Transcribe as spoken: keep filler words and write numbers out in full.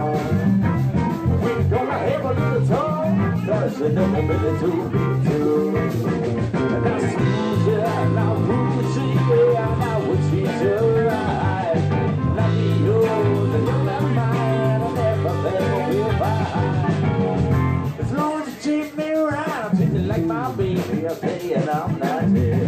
We're gonna have a little talk, cause you never been to be too. Now Susie, now Gucci, yeah, now what she's alright. Now me, yours, and you're not mine, and everything will be fine. As long as you treat me right, I'll treat you like my baby, okay, and I'm not dead.